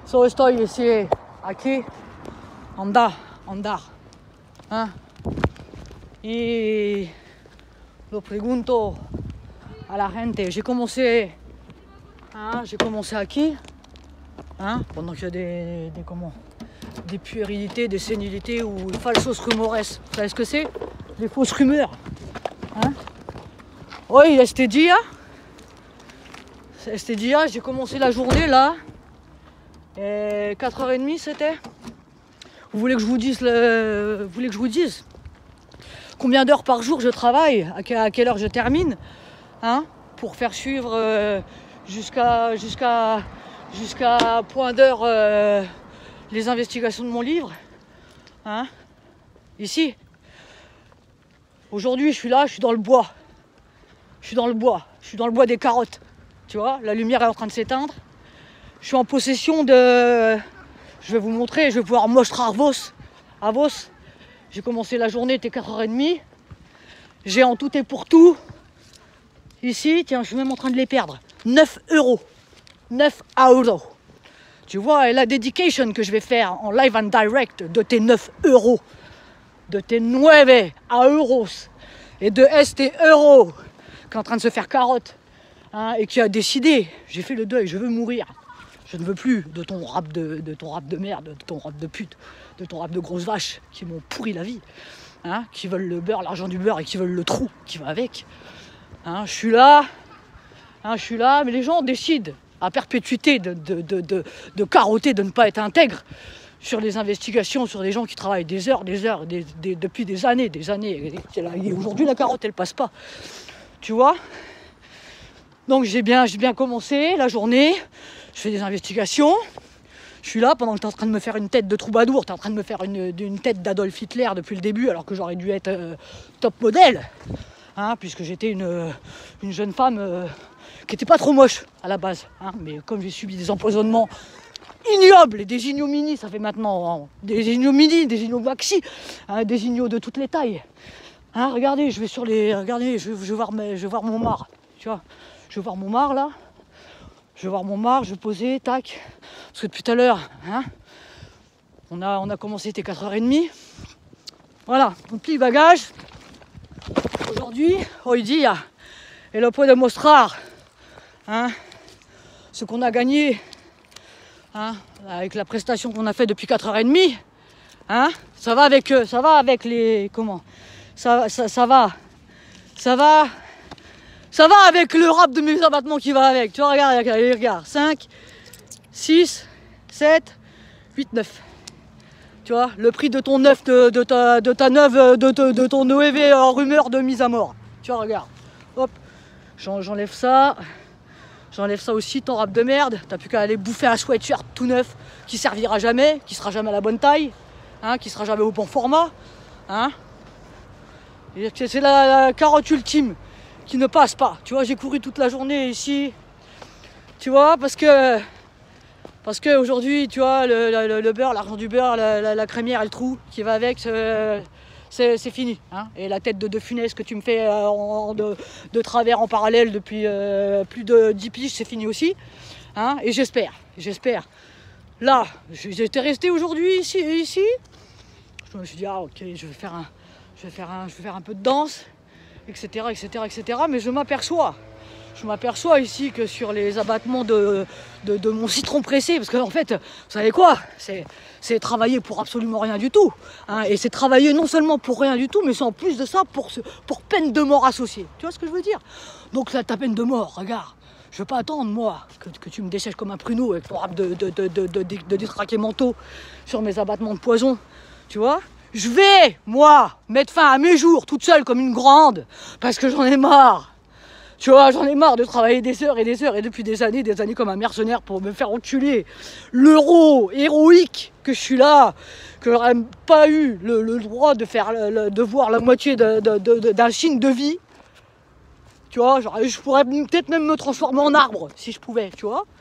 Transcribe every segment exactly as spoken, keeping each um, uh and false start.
So estoy ici, aquí, andar, andar. ¿Eh? Y lo pregunto a la gente. J'ai commencé, hein, j'ai commencé aquí, hein, pendant qu'il y a des, des comment, des puérilités, des sénilités ou falsos rumores. Vous savez ce que c'est? Les fausses rumeurs. Hein? Oui, este dia, este dia, j'ai commencé la journée là. Et quatre heures trente c'était. Vous voulez que je vous dise le... Vous voulez que je vous dise combien d'heures par jour je travaille, à quelle heure je termine, hein, pour faire suivre euh, jusqu'à jusqu'à jusqu'à point d'heure euh, les investigations de mon livre, hein, ici. Aujourd'hui, je suis là, je suis dans le bois. Je suis dans le bois, je suis dans le bois des carottes. Tu vois, la lumière est en train de s'éteindre. Je suis en possession de... Je vais vous montrer, je vais pouvoir mostrer à vos. À vos. J'ai commencé la journée, il était quatre heures trente. J'ai en tout et pour tout, ici, tiens, je suis même en train de les perdre, neuf euros. neuf euros. Tu vois, et la dedication que je vais faire en live and direct de tes neuf euros, de tes nueve euros et de este euros, qui est en train de se faire carotte, hein, et qui a décidé, j'ai fait le deuil, je veux mourir. Je ne veux plus de ton rap de, de ton rap de merde, de ton rap de pute, de ton rap de grosse vache qui m'ont pourri la vie, hein, qui veulent le beurre, l'argent du beurre et qui veulent le trou qui va avec. Hein, je suis là, hein, je suis là, mais les gens décident à perpétuité de, de, de, de, de carotter, de ne pas être intègre sur les investigations, sur des gens qui travaillent des heures, des heures, des, des, depuis des années, des années. Et aujourd'hui, la carotte, elle passe pas. Tu vois? Donc j'ai bien, j'ai bien commencé la journée. Je fais des investigations, je suis là pendant que tu es en train de me faire une tête de troubadour, tu es en train de me faire une, une tête d'Adolf Hitler depuis le début, alors que j'aurais dû être euh, top modèle, hein, puisque j'étais une, une jeune femme euh, qui n'était pas trop moche à la base, hein, mais comme j'ai subi des empoisonnements ignobles et des ignominies, ça fait maintenant hein, des ignominies, des ignomaxis, hein, des ignos de toutes les tailles. Hein, regardez, je vais sur les, regardez, je, je vais voir, je vais voir Montmartre, tu vois, je vais voir Montmartre là. Je vais voir mon mar, je vais poser, tac. Parce que depuis tout à l'heure, hein, on, a, on a commencé, c'était quatre heures trente. Voilà, on plie le bagage. Aujourd'hui, hoy dia, et le puedo mostrar, hein, ce qu'on a gagné, hein, avec la prestation qu'on a fait depuis quatre heures trente. Hein, ça va avec eux, ça va avec les... Comment ça, ça, ça va, ça va... Ça va avec le rap de mes abattements qui va avec. Tu vois, regarde, regarde, regarde. cinq, six, sept, huit, neuf. Tu vois, le prix de ton neuf, de, de, ta, de ta neuve, de, de, de ton E V en rumeur de mise à mort. Tu vois, regarde. Hop, j'enlève ça. J'enlève ça aussi, ton rap de merde. T'as plus qu'à aller bouffer un sweatshirt tout neuf qui servira jamais, qui sera jamais à la bonne taille, hein, qui sera jamais au bon format. Hein. C'est la, la carotte ultime qui ne passe pas. Tu vois, j'ai couru toute la journée ici. Tu vois, parce que parce que aujourd'hui, tu vois, le, le, le beurre, l'argent du beurre, la, la, la crémière et le trou qui va avec, c'est fini. Hein. Et la tête de De Funès que tu me fais euh, en, de, de travers en parallèle depuis euh, plus de dix piges, c'est fini aussi. Hein. Et j'espère, j'espère. Là, j'étais resté aujourd'hui ici, ici. Je me suis dit, ah ok, je vais faire un, je vais faire un, je vais faire un peu de danse. Etc, etc, et cetera. Mais je m'aperçois, je m'aperçois ici que sur les abattements de, de, de mon citron pressé, parce qu'en fait, vous savez quoi, c'est travailler pour absolument rien du tout. Hein, et c'est travailler non seulement pour rien du tout, mais c'est en plus de ça pour, pour peine de mort associée. Tu vois ce que je veux dire? Donc là, ta peine de mort, regarde, je ne veux pas attendre, moi, que, que tu me dessèches comme un pruneau avec ton rap de, de, de, de, de, de, de détraquer manteau sur mes abattements de poison, tu vois? Je vais, moi, mettre fin à mes jours toute seule comme une grande, parce que j'en ai marre. Tu vois, j'en ai marre de travailler des heures et des heures, et depuis des années, des années comme un mercenaire pour me faire enculer. L'euro héroïque que je suis là, que j'aurais pas eu le, le droit de faire, le, de voir la moitié d'un de, de, de, de, signe de vie. Tu vois, genre, je pourrais peut-être même me transformer en arbre, si je pouvais, tu vois.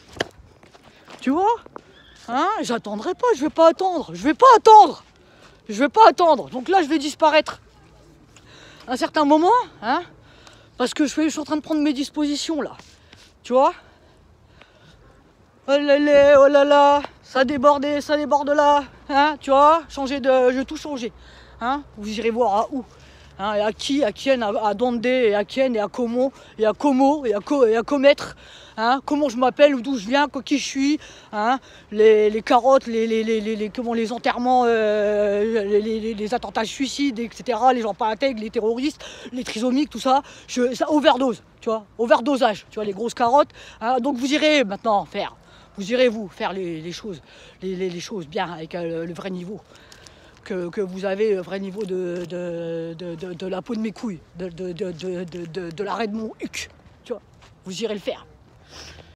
Tu vois, hein, j'attendrai pas, je vais pas attendre, je vais pas attendre. Je vais pas attendre, donc là je vais disparaître à un certain moment, hein, parce que je suis, je suis en train de prendre mes dispositions là, tu vois. Oh là là, oh là là, ça débordait, ça déborde là, hein, tu vois, changer de, je vais tout changer, hein, vous irez voir à où, hein, et à qui, à Kien, à, à Donde, et à Kien, et à Como, et à Como, et à, Co, et à Commettre, hein, comment je m'appelle, ou d'où je viens, qui je suis, hein, les, les carottes, les, les, les, les, les, comment, les enterrements, euh, les, les, les attentats suicides, et cetera, les gens pas intègres, les terroristes, les trisomiques, tout ça, je, ça overdose, tu vois, overdosage, tu vois, les grosses carottes, hein, donc vous irez maintenant faire. Vous irez vous faire les, les choses, les, les, les choses bien avec euh, le vrai niveau. Que, que vous avez le vrai niveau de, de, de, de, de la peau de mes couilles, de, de, de, de, de, de l'arrêt de mon huc. Tu vois, vous irez le faire.